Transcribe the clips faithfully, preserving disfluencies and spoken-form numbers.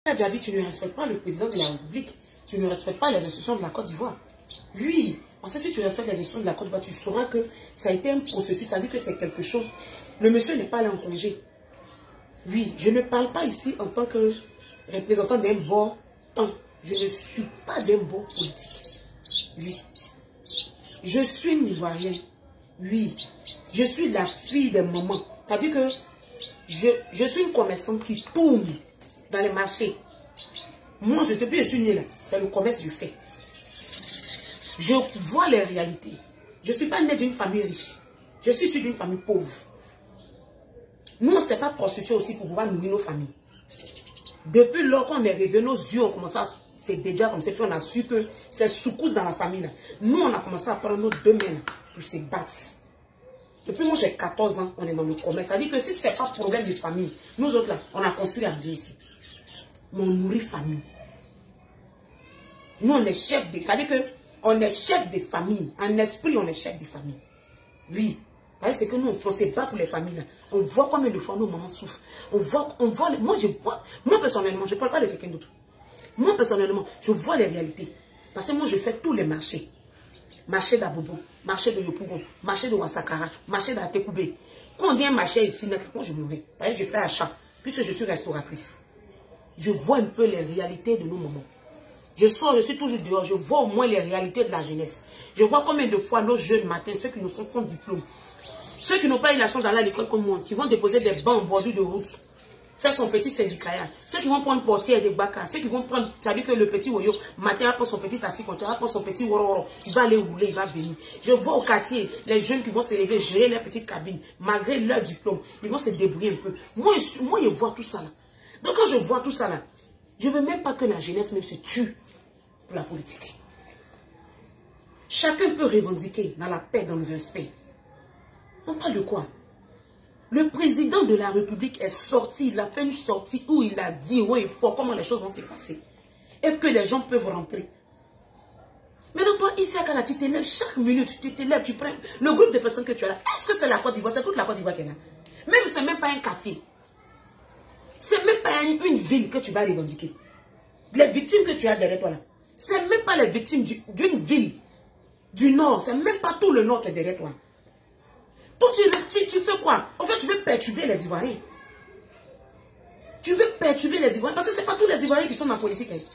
déjà dit, tu ne respectes pas le président de la République. Tu ne respectes pas les institutions de la Côte d'Ivoire. Lui, parce que si tu respectes les institutions de la Côte d'Ivoire, tu sauras que ça a été un processus, ça dit que c'est quelque chose. Le monsieur n'est pas allé en congé. Oui, je ne parle pas ici en tant que représentant d'un bon temps. Je ne suis pas d'un bon politique. Oui. Je suis une Ivoirienne. Oui. Je suis la fille de maman. C'est-à-dire que je, je suis une commerçante qui tourne dans les marchés. Moi, je depuis que je suis née là, c'est le commerce que je fais. Je vois les réalités. Je ne suis pas née d'une famille riche. Je suis issue d'une famille pauvre. Nous, on ne s'est pas prostitués aussi pour pouvoir nourrir nos familles. Depuis lors qu'on est revenu, nos yeux ont commencé à... C'est déjà comme ça, puis on a su que c'est soukous dans la famille. Là. Nous, on a commencé à prendre nos deux mains pour se battre. Depuis moi, j'ai quatorze ans, on est dans le commerce. Ça veut dire que si ce n'est pas problème de famille, nous autres là, on a construit la vie ici. Mais on nourrit famille. Nous, on est chef de... Ça veut dire qu'on est chef de famille. En esprit, on est chef de famille. Oui. C'est que nous, on se bat pour les familles. Là. On voit combien de fois nos mamans souffrent. On voit, on voit, moi, je vois, moi personnellement, je ne parle pas de quelqu'un d'autre. Moi personnellement, je vois les réalités. Parce que moi, je fais tous les marchés. Marché d'Abobo, marché de Yopougon, marché de Wasakara, marché d'Atekoubé. Quand on dit un marché ici, moi, je m'en vais. Parce que je fais achat, puisque je suis restauratrice. Je vois un peu les réalités de nos mamans. Je sors, je suis toujours dehors, je vois au moins les réalités de la jeunesse. Je vois combien de fois nos jeunes matins, ceux qui nous sont sans diplôme, ceux qui n'ont pas eu la chance d'aller à l'école comme moi, qui vont déposer des bancs en bordure de route, faire son petit syndicat, ceux qui vont prendre portière des bacs, ceux qui vont prendre, tu as vu que le petit Woyo, matin, après son petit assis, quand il prend son petit Woro, il va aller rouler, il va venir. Je vois au quartier, les jeunes qui vont se lever, gérer leur petite cabine, malgré leur diplôme, ils vont se débrouiller un peu. Moi, je, moi, je vois tout ça là. Donc quand je vois tout ça là, je ne veux même pas que la jeunesse même se tue pour la politique. Chacun peut revendiquer dans la paix, dans le respect. On parle de quoi? Le président de la République est sorti, il a fait une sortie où il a dit haut et fort comment les choses vont se passer. Et que les gens peuvent rentrer. Maintenant, toi, ici à Ghana, tu t'élèves chaque minute, tu t'élèves, tu prends le groupe de personnes que tu as là. Est-ce que c'est la Côte d'Ivoire? C'est toute la Côte d'Ivoire qui est là. Même ce n'est même pas un quartier. Ce n'est même pas une, une ville que tu vas revendiquer. Les victimes que tu as derrière toi là, ce n'est même pas les victimes d'une ville du Nord. Ce n'est même pas tout le Nord qui est derrière toi. Toi, tu, tu, tu fais quoi? En fait, tu veux perturber les Ivoiriens. Tu veux perturber les Ivoiriens. Parce que ce n'est pas tous les Ivoiriens qui sont dans la politique. Hein.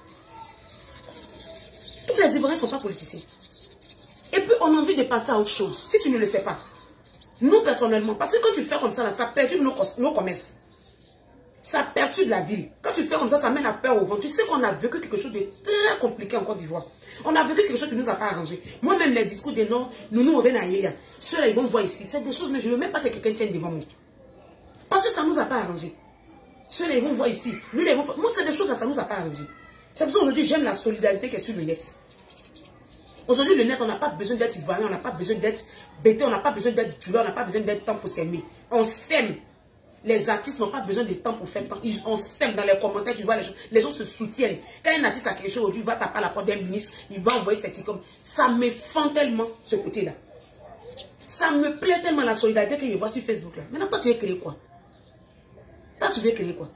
Tous les Ivoiriens ne sont pas politiciens. Et puis, on a envie de passer à autre chose. Si tu ne le sais pas. Nous, personnellement, parce que quand tu fais comme ça, là, ça perturbe nos, nos commerces. Ça perturbe la ville. Quand tu fais comme ça, ça met la peur au vent. Tu sais qu'on a vécu quelque chose de très compliqué en Côte d'Ivoire. On a vécu quelque chose qui ne nous a pas arrangé. Moi-même, les discours des noms, nous nous revenons ceux-là, ils vont voir ici. C'est des choses, mais je ne veux même pas que quelqu'un tienne devant moi. Parce que ça ne nous a pas arrangé. Ceux-là, ils vont voir ici. Lui, ils vont... Moi, c'est des choses, ça ne nous a pas arrangé. C'est pour ça qu'aujourd'hui, j'aime la solidarité qui est sur le net. Aujourd'hui, le net, on n'a pas besoin d'être ivoirien, on n'a pas besoin d'être bêté, on n'a pas besoin d'être douleur, on n'a pas besoin d'être temps pour s'aimer. On s'aime. Les artistes n'ont pas besoin de temps pour faire temps. Ils, on s'aime dans les commentaires, tu vois, les gens, les gens se soutiennent. Quand un artiste a quelque chose aujourd'hui, il va taper à la porte d'un ministre, il va envoyer cette comme. Ça me fend tellement ce côté-là. Ça me plaît tellement la solidarité que je vois sur Facebook là. Maintenant, toi, tu veux créer quoi? Toi, tu veux créer quoi?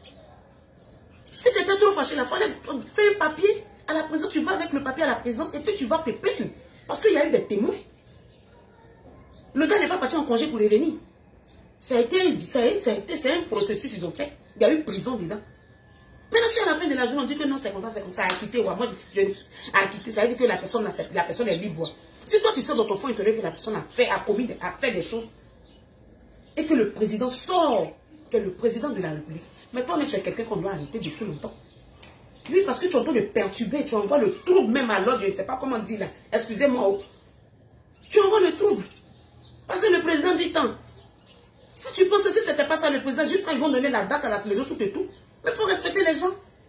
Si tu étais trop fâché, la fois, fais un papier à la présidence, tu vas avec le papier à la présidence et puis tu vas te plaindre. Parce qu'il y a eu des témoins. Le gars n'est pas parti en congé pour revenir. Ça a été, ça a été, c'est un processus, ils ont fait. Il y a eu prison dedans. Maintenant, si à la fin de la journée, on dit que non, c'est comme ça, c'est comme ça, à quitter, moi, je, je, à quitter, ça veut dire que la personne, la personne est libre. Si toi, tu sors dans ton fond intérieur que la personne a fait, a commis, a fait des choses, et que le président sort, que le président de la République, mais toi, tu es quelqu'un qu'on doit arrêter depuis longtemps. Oui, parce que tu es en train de perturber, tu envoies le trouble même à l'ordre, je ne sais pas comment dire là, excusez-moi, tu envoies le trouble. Parce que le président dit tant. Si tu penses que si ce n'était pas ça le président, juste quand ils vont donner la date à la télévision, tout et tout, mais il faut respecter les gens.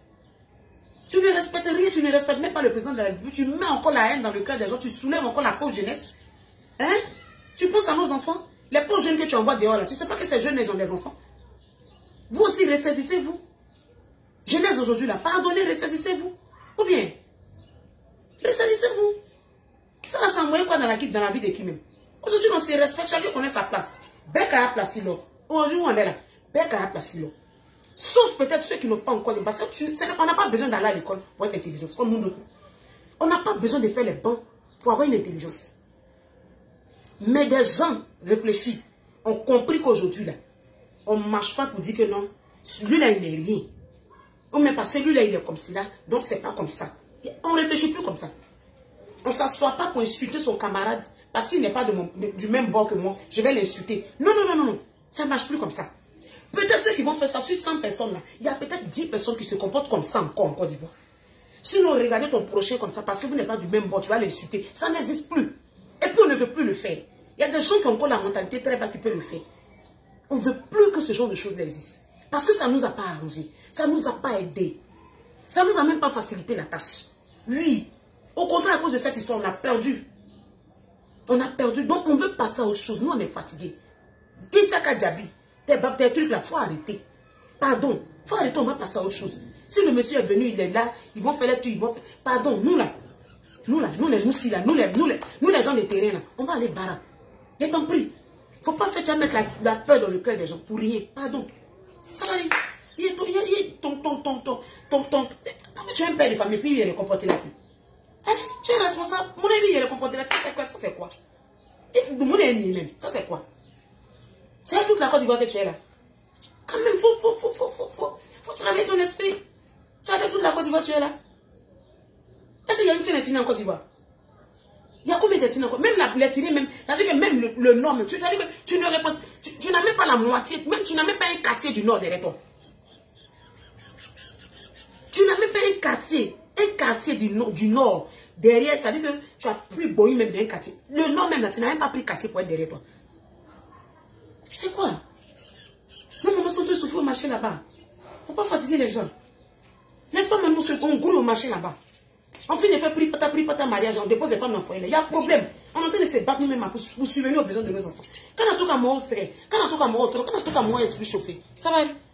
Tu ne respectes rien, tu ne respectes même pas le président de la République, tu mets encore la haine dans le cœur des gens, tu soulèves encore la pauvre jeunesse. Hein? Tu penses à nos enfants? Les pauvres jeunes que tu envoies dehors là, tu ne sais pas que ces jeunes, ils ont des enfants. Vous aussi, ressaisissez-vous. Jeunesse aujourd'hui là, pardonnez, ressaisissez-vous. Ou bien, ressaisissez-vous. Ça va s'envoyer quoi dans la, dans la vie de qui même? Aujourd'hui, on se respecte, chacun connaît sa place. Beka a placé l'eau. Aujourd'hui, on est là. Beka a placé l'eau. Sauf peut-être ceux qui n'ont pas encore les bases. On n'a pas besoin d'aller à l'école pour être intelligent, comme nous d'autres. On n'a pas besoin de faire les bancs pour avoir une intelligence. Mais des gens réfléchis ont compris qu'aujourd'hui, là, on ne marche pas pour dire que non, celui-là, il n'est rien. On ne met pas celui-là, il est comme cela, donc c'est pas comme ça. On ne réfléchit plus comme ça. On ne s'assoit pas pour insulter son camarade parce qu'il n'est pas de mon, de, du même bord que moi. Je vais l'insulter. Non, non, non, non, non. Ça ne marche plus comme ça. Peut-être ceux qui vont faire ça sur cent personnes là, il y a peut-être dix personnes qui se comportent comme ça encore en Côte d'Ivoire. Sinon, regardez ton prochain comme ça parce que vous n'êtes pas du même bord, tu vas l'insulter. Ça n'existe plus. Et puis on ne veut plus le faire. Il y a des gens qui ont encore la mentalité très bas qui peuvent le faire. On ne veut plus que ce genre de choses existe. Parce que ça ne nous a pas arrangé. Ça ne nous a pas aidé. Ça ne nous a même pas facilité la tâche. Oui. Au contraire, à cause de cette histoire, on a perdu. On a perdu. Donc, on veut passer à autre chose. Nous, on est fatigués. Isaka Diaby, tes, tes trucs là, il faut arrêter. Pardon. Il faut arrêter, on va passer à autre chose. Si le monsieur est venu, il est là, ils vont faire les trucs, ils vont faire... Pardon, nous là, nous là, nous les, nous, si, là, nous, les, nous, les, nous les gens de terrain là, on va aller barra. Et t'en prie. Il ne faut pas faire tu vas mettre la, la peur dans le cœur des gens pour rien. Pardon. Ça va aller. Il est ton, il est ton, ton, ton, ton, ton, ton. Tu es un père de famille, puis il est comporté là. Hein? Tu es responsable. Mon ami, il est comporté là. Ça c'est quoi? Ça c'est quoi? Et mon ami même. Ça c'est quoi? C'est toute la Côte d'Ivoire que tu es là. Quand même, faut, faut, faut, faut, faut, faut, faut travailler ton esprit. Ça fait toute la Côte d'Ivoire que tu es là. Est-ce qu'il y a une seule ethnie en Côte d'Ivoire? Il y a combien d'ethnies encore? Même la, l'ethnie, même, c'est-à-dire que même le, le nord, même, tu, que tu ne réponds, tu, tu n'as même pas la moitié, même tu n'as même pas un quartier du nord derrière toi. Tu n'as même pas un quartier, un quartier du nord, du nord derrière, c'est-à-dire que tu as pris Boeing même d'un quartier. Le nord même là, tu n'as même pas pris quartier pour être derrière toi. C'est quoi? Nous, maman, sont tous souffrir au marché là-bas. Faut pas fatiguer les gens. Les femmes, nous, on grouille au marché là-bas. On finit de faire prix pata, prix pata, mariage, on dépose les femmes dans le foyer. Il y a un problème. On est en train de se battre nous-mêmes pour, pour subvenir aux besoins de nos enfants. Quand on a tout à moi, c'est. Quand on a tout à moi, quand on a tout à moi, esprit chauffé. Ça va aller.